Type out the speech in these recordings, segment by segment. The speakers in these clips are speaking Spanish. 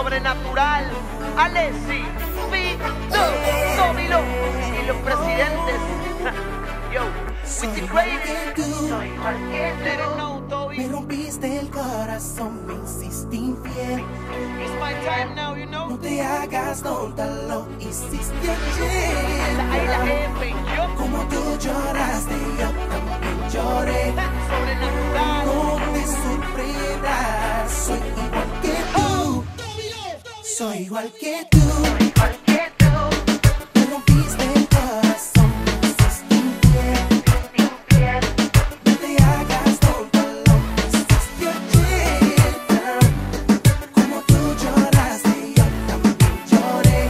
Sobrenatural, Alessi, Vito, Domino y los presidentes. Yo, with the greatest. Soy cualquier didn't know, Toby. Me rompiste el corazón, me hiciste infiel. It's my time now, you know. No te hagas tonta, lo hiciste ayer. Ahí la F, yo. Como tú lloraste, yo también lloré. Sobrenatural. No te sorprendas, soy igual que tú. Soy igual que tú. Soy igual que tú. Me rompiste el corazón, me hiciste infiel. No te hagas tonta, lo hiciste ayer. Como tú lloraste, yo también lloré.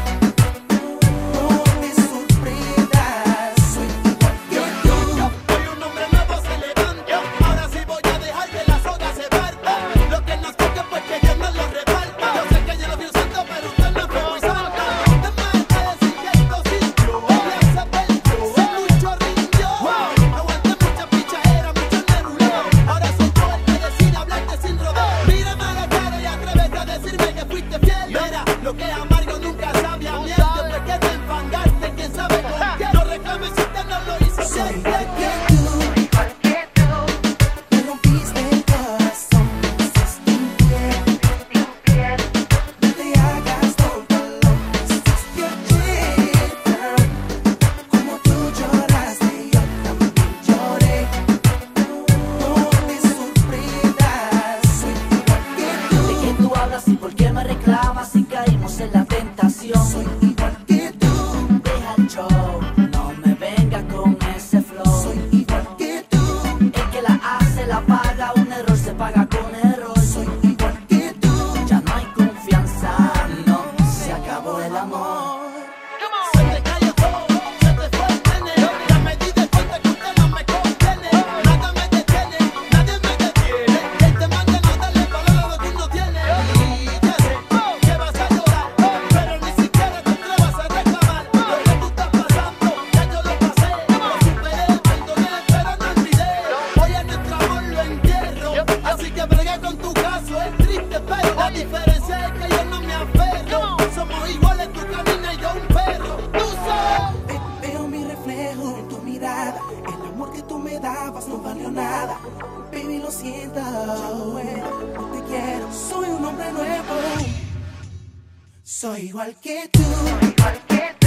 No te sorprendas, soy igual que tú. Hoy un hombre nuevo se levanta. Ahora sí voy a dejar que la soga se parta. Lo que nos toque pues que Dios nos lo reparta. Yo sé que yo lo vi usando, pero usted no fue muy santa. Es más, a decir que esto sí. Ella se perdió, se mucho rindió. Aguanté mucha pichadera, mucho neruleo. Ahora soy yo el que decide hablarte sin rodeo. Mírame a la cara y atrévete a decirme que fuiste fiel. Mira, lo que es amargo nunca sabe a miel. Después que te enfangaste, quién sabe con quién. No reclames si usted no lo hizo Soy bien. igual que tú. Igual que tú. Me rompiste el corazón, me hiciste infiel. No te hagas tonta, lo hiciste ayer. Como tú lloraste, yo también lloré. No te sorprendas, soy igual que tú. ¿De qué tú hablas y por qué me reclamas si caímos en la tentación? Soy igual que tú. Deja el show, no me venga con ese flow. Soy igual que tú. El que la hace la paga, un error se paga con error. Soy igual que tú. Ya no hay confianza, no, se acabó el amor. Come on. Se te cayó todo, se te fue el nene. Ya me di de cuenta que usted no me conviene. Nada me detiene, nadie me detiene. El tema de no darle valor a lo que uno tiene. Y ya sé que vas a llorar, pero ni siquiera te atrevas a reclamar. Lo que tú estás pasando, ya yo lo pasé. Lo superé, perdoné, pero no olvidé. Hoy a nuestro amor lo entierro, así que bregué con tu caso. Es triste, pero la diferencia es que yo no me aferro. Somos iguales, tú caminas y yo un perro. Tú sabes. Veo mi reflejo en tu mirada. El amor que tú me dabas no valió nada. Baby, lo siento, ya no puedo, no te quiero. Soy un hombre nuevo. Soy igual que tú. Igual que tú.